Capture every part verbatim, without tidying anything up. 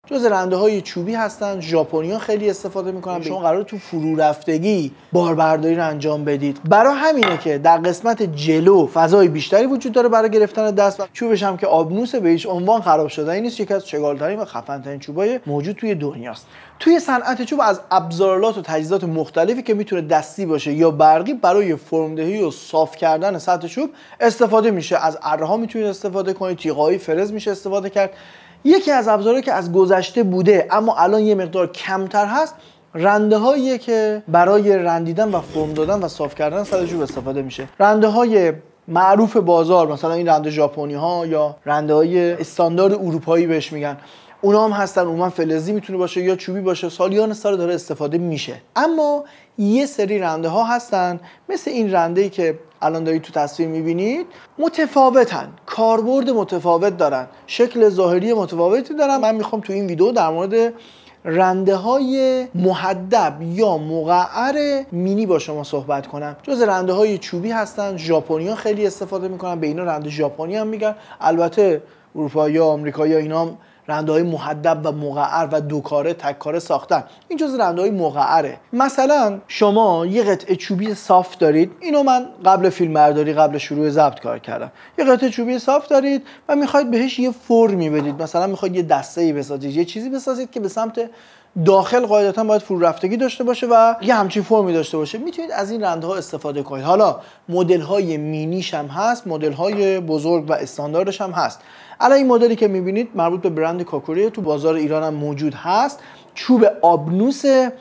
جز رنده های چوبی هستن. ژاپنی‌ها خیلی استفاده میکنن. شما قراره تو فرو رفتگی باربرداری رو انجام بدید. برای همینه که در قسمت جلو فضای بیشتری وجود داره برای گرفتن دست و چوبش هم که آبنوس به هیچ عنوان خراب شدنی نیست. یکی از چگال‌ترین و خفن‌ترین چوبای موجود توی دنیاست. توی صنعت چوب از ابزارات و تجهیزات مختلفی که میتونه دستی باشه یا برقی برای فرم‌دهی و صاف کردن سطح چوب استفاده میشه. از اره‌ها میتونید استفاده کنید، تیغ‌های فرز میشه استفاده کرد. یکی از ابزارهایی که از گذشته بوده اما الان یه مقدار کمتر هست، رنده هاییه که برای رندیدن و فرم دادن و صاف کردن سطح چوب استفاده میشه. رنده های معروف بازار، مثلا این رنده ژاپنی ها یا رنده های استاندارد اروپایی بهش میگن، اونا هم هستن. عموما فلزی میتونه باشه یا چوبی باشه، سالیان سال داره استفاده میشه. اما یه سری رنده ها هستن مثل این رنده‌ای که الان دارید تو تصویر میبینید، متفاوتن، کاربرد متفاوت دارن، شکل ظاهری متفاوتی دارن. من میخوام تو این ویدیو در مورد رنده های محدب یا مقعر مینی با شما صحبت کنم. جز رنده های چوبی هستن. ژاپنی‌ها خیلی استفاده میکنن، به اینا رنده ژاپنی هم میگن. البته اروپایی یا آمریکایی ها اینا هم رنده های محدب و مقعر و دوکاره تککاره ساختن. این جز رنده های مقعره. مثلا شما یه قطعه چوبی صاف دارید، اینو من قبل فیلم برداری قبل شروع ضبط کار کردم. یه قطعه چوبی صاف دارید و میخواید بهش یه فرمی بدید، مثلا میخواید یه دسته‌ای بسازید، یه چیزی بسازید که به سمت داخل قاعدتا باید فرو رفتگی داشته باشه و یه همچین فرمی داشته باشه. میتونید از این رنده ها استفاده کنید. حالا مدل های مینیش هم هست، مدل های بزرگ و استانداردش هم هست. الان این مدلی که میبینید مربوط به برند کاکوری، تو بازار ایران هم موجود هست. چوب آبنوسه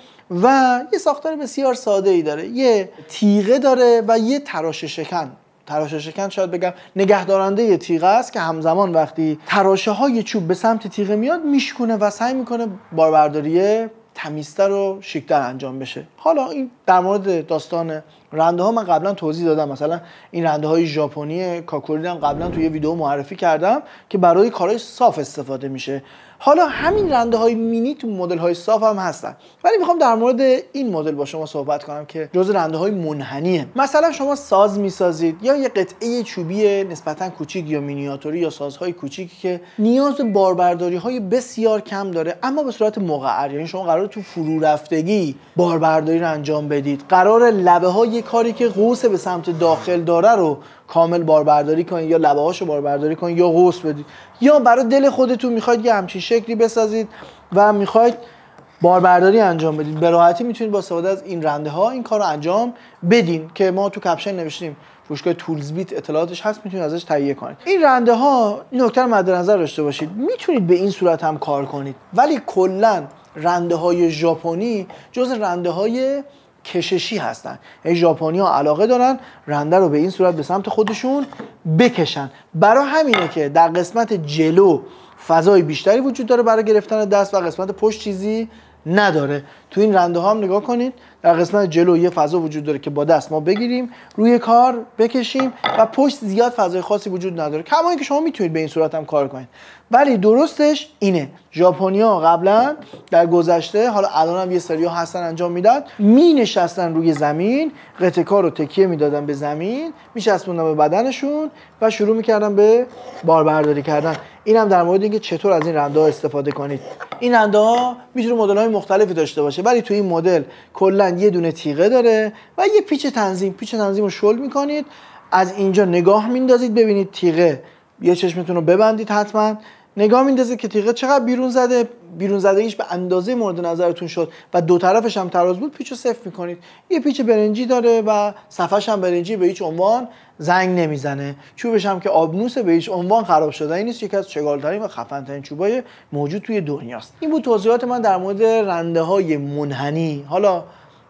و یه ساختار بسیار ساده ای داره. یه تیغه داره و یه تراشه شکن. تراشه شکن شاید بگم نگهدارنده تیغه است که همزمان وقتی تراشه های چوب به سمت تیغه میاد میشکونه و سعی میکنه باربرداری تمیزتر و شیکتر انجام بشه. حالا این در مورد داستان رنده ها من قبلا توضیح دادم. مثلا این رنده های ژاپنی کاکوری هم قبلا توی یه ویدیو معرفی کردم که برای کارهای صاف استفاده میشه. حالا همین رنده های مینی تو مدل های صاف هم هستن، ولی میخوام در مورد این مدل با شما صحبت کنم که جزء رنده های منحنیه. مثلا شما ساز میسازید یا یه قطعه چوبی نسبتا کوچیک یا مینیاتوری یا سازهای کوچیکی که نیاز به باربرداری های بسیار کم داره اما به صورت مقعر، یعنی شما قراره تو فرو رفتگی باربرداری رو انجام بدید، قرار لبه های کاری که قوس به سمت داخل داره رو کامل باربرداری کنید یا لبه هاشو باربرداری کنید یا قوس بدید، یا برای دل خودتون میخواید یه همچین شکلی بسازید و میخواید باربرداری انجام بدید، به راحتی میتونید با استفاده از این رنده ها این کار رو انجام بدین که ما تو کپشن نوشتیم. فروشگاه تولز بیت اطلاعاتش هست، میتونید ازش تهیه کنید. این رنده ها این نکته رو مد نظر داشته باشید، میتونید به این صورت هم کار کنید، ولی کلا رنده های ژاپنی جز رنده های کششی هستن. این ژاپنی ها علاقه دارن رنده رو به این صورت به سمت خودشون بکشن. برای همینه که در قسمت جلو فضای بیشتری وجود داره برای گرفتن دست و قسمت پشت چیزی نداره. تو این رنده ها هم نگاه کنید، در قسمت جلو یه فضا وجود داره که با دست ما بگیریم روی کار بکشیم و پشت زیاد فضای خاصی وجود نداره، کما اینکه شما میتونید به این صورت هم کار کنید. ولی درستش اینه، ژاپنی‌ها قبلا در گذشته، حالا الان هم یه سری‌ها هستن انجام میدن، می نشستن روی زمین، قطعه کار رو تکیه میدادن به زمین، میچسبوندن به بدنشون و شروع میکردن به باربرداری کردن. اینم در مورد اینکه چطور از این رنده ها استفاده کنید. این رنده ها میتونه مدل‌های مختلفی داشته باشه، ولی تو این مدل کلا یه دونه تیغه داره و یه پیچ تنظیم. پیچ تنظیم رو شل میکنید، از اینجا نگاه میندازید ببینید تیغه، یه چشمتون رو ببندید حتما، نگاه میندازید که تیغه چقدر بیرون زده، بیرون زدگیش به اندازه مورد نظرتون شد و دو طرفش هم تراز بود، پیچو صفر میکنید. یه پیچ برنجی داره و صفحش هم برنجی، به هیچ عنوان زنگ نمیزنه. چوبش هم که آبنوسه، به هیچ عنوان خراب شدنی نیست. یکی از چگال‌ترین و خفن‌ترین چوبای موجود توی دنیاست. این بود توضیحات من در مورد رنده های منحنی. حالا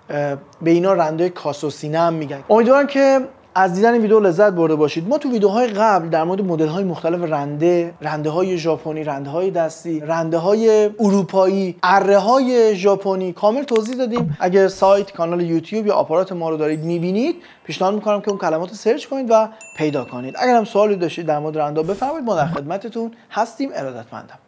به اینا رنده کاسوسینه هم میگن. امیدوارم که از دیدن این ویدیو لذت برده باشید. ما تو ویدیوهای قبل در مورد مدل‌های مختلف رنده، رنده‌های ژاپنی، رنده‌های دستی، رنده‌های اروپایی، اره‌های ژاپنی کامل توضیح دادیم. اگر سایت، کانال یوتیوب یا آپارات ما رو دارید می‌بینید، پیشنهاد می‌کنم که اون کلمات رو سرچ کنید و پیدا کنید. اگر هم سوالی داشتید در مورد رنده‌ها بفرمایید، ما در خدمتتون هستیم. ارادتمندم.